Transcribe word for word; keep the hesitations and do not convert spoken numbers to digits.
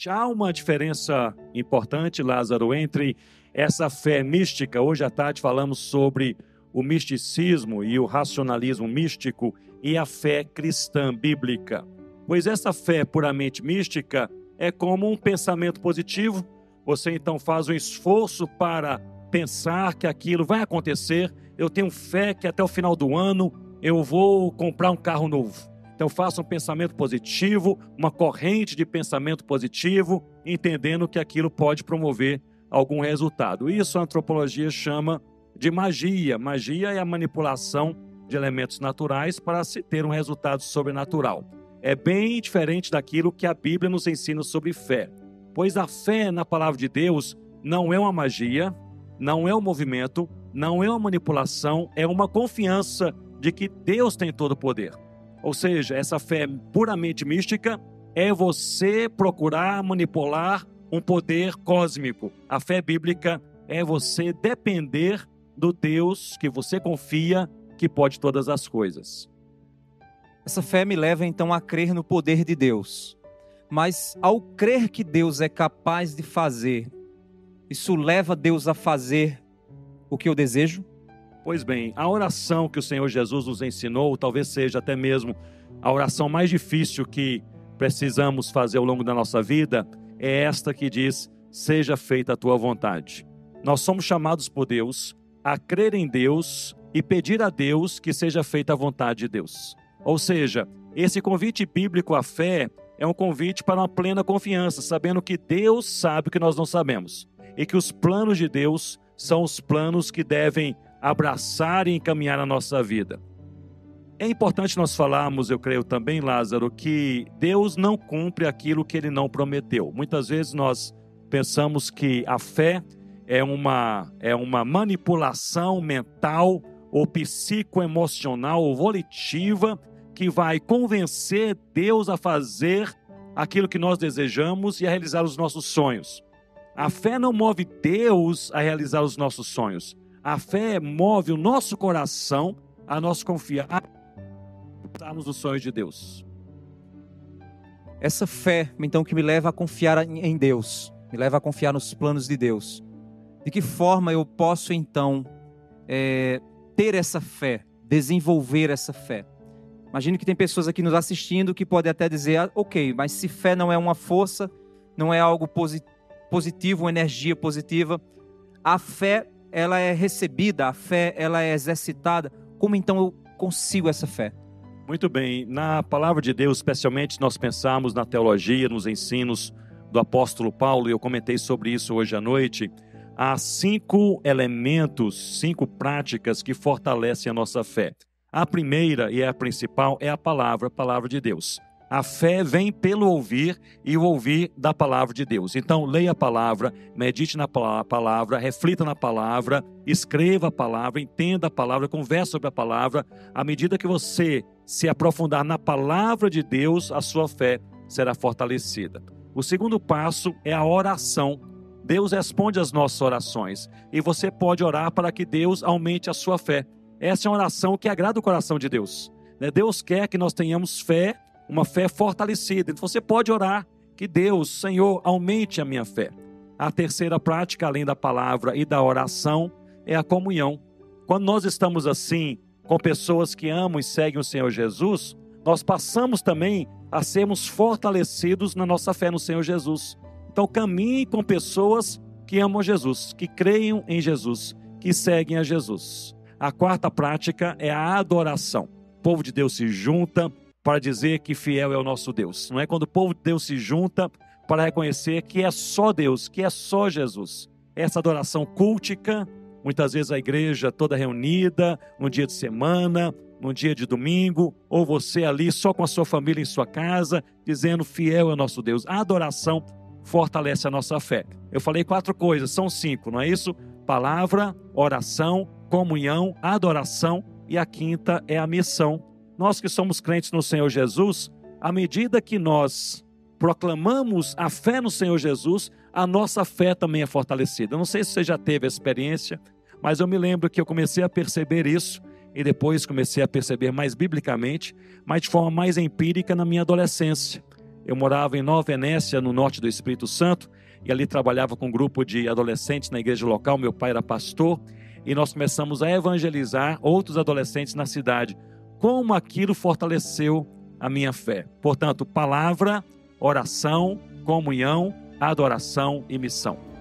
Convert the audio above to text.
Exatamente. Há uma diferença importante, Lázaro, entre essa fé mística. Hoje à tarde falamos sobre o misticismo e o racionalismo místico e a fé cristã bíblica. Pois essa fé puramente mística é como um pensamento positivo. Você então faz um esforço para pensar que aquilo vai acontecer. Eu tenho fé que até o final do ano eu vou comprar um carro novo. Então faça um pensamento positivo, uma corrente de pensamento positivo, entendendo que aquilo pode promover algum resultado. Isso a antropologia chama de magia. Magia é a manipulação de elementos naturais para se ter um resultado sobrenatural. É bem diferente daquilo que a Bíblia nos ensina sobre fé. Pois a fé na palavra de Deus não é uma magia, não é um movimento, não é uma manipulação, é uma confiança de que Deus tem todo o poder. Ou seja, essa fé puramente mística é você procurar manipular um poder cósmico. A fé bíblica é você depender do Deus que você confia, que pode todas as coisas. Essa fé me leva então a crer no poder de Deus. Mas ao crer que Deus é capaz de fazer, isso leva Deus a fazer o que eu desejo? Pois bem, a oração que o Senhor Jesus nos ensinou, talvez seja até mesmo a oração mais difícil que precisamos fazer ao longo da nossa vida, é esta que diz: seja feita a tua vontade. Nós somos chamados por Deus a crer em Deus e pedir a Deus que seja feita a vontade de Deus. Ou seja, esse convite bíblico à fé é um convite para uma plena confiança, sabendo que Deus sabe o que nós não sabemos e que os planos de Deus são os planos que devem abraçar e encaminhar a nossa vida. É importante nós falarmos, eu creio também, Lázaro, que Deus não cumpre aquilo que Ele não prometeu. Muitas vezes nós pensamos que a fé é uma, é uma manipulação mental ou psicoemocional ou volitiva que vai convencer Deus a fazer aquilo que nós desejamos e a realizar os nossos sonhos. A fé não move Deus a realizar os nossos sonhos. A fé move o nosso coração a nós confiar nos sonhos de Deus. Essa fé, então, que me leva a confiar em Deus, me leva a confiar nos planos de Deus. De que forma eu posso, então, é, ter essa fé, desenvolver essa fé? Imagino que tem pessoas aqui nos assistindo que podem até dizer, ah, ok, mas se fé não é uma força, não é algo posi- positivo, uma energia positiva, a fé, ela é recebida, a fé, ela é exercitada. Como então eu consigo essa fé? Muito bem, na palavra de Deus, especialmente nós pensamos na teologia, nos ensinos do apóstolo Paulo, e eu comentei sobre isso hoje à noite. Há cinco elementos, cinco práticas que fortalecem a nossa fé. A primeira e a principal é a palavra, a palavra de Deus. A fé vem pelo ouvir e o ouvir da palavra de Deus. Então, leia a palavra, medite na palavra, reflita na palavra, escreva a palavra, entenda a palavra, converse sobre a palavra. À medida que você se aprofundar na palavra de Deus, a sua fé será fortalecida. O segundo passo é a oração. Deus responde às nossas orações e você pode orar para que Deus aumente a sua fé. Essa é uma oração que agrada o coração de Deus. Deus quer que nós tenhamos fé, uma fé fortalecida. Então você pode orar que Deus, Senhor, aumente a minha fé. A terceira prática, além da palavra e da oração, é a comunhão. Quando nós estamos assim, com pessoas que amam e seguem o Senhor Jesus, nós passamos também a sermos fortalecidos na nossa fé no Senhor Jesus. Então caminhe com pessoas que amam Jesus, que creiam em Jesus, que seguem a Jesus. A quarta prática é a adoração. O povo de Deus se junta para dizer que fiel é o nosso Deus. Não é quando o povo de Deus se junta para reconhecer que é só Deus, que é só Jesus. Essa adoração cultica, muitas vezes a igreja toda reunida, num dia de semana, num dia de domingo, ou você ali só com a sua família em sua casa, dizendo fiel é o nosso Deus. A adoração fortalece a nossa fé. Eu falei quatro coisas, são cinco, não é isso? Palavra, oração, comunhão, adoração e a quinta é a missão. Nós que somos crentes no Senhor Jesus, à medida que nós proclamamos a fé no Senhor Jesus, a nossa fé também é fortalecida. Eu não sei se você já teve a experiência, mas eu me lembro que eu comecei a perceber isso e depois comecei a perceber mais biblicamente, mas de forma mais empírica na minha adolescência. Eu morava em Nova Venécia, no norte do Espírito Santo, e ali trabalhava com um grupo de adolescentes na igreja local. Meu pai era pastor, e nós começamos a evangelizar outros adolescentes na cidade. Como aquilo fortaleceu a minha fé. Portanto, palavra, oração, comunhão, adoração e missão.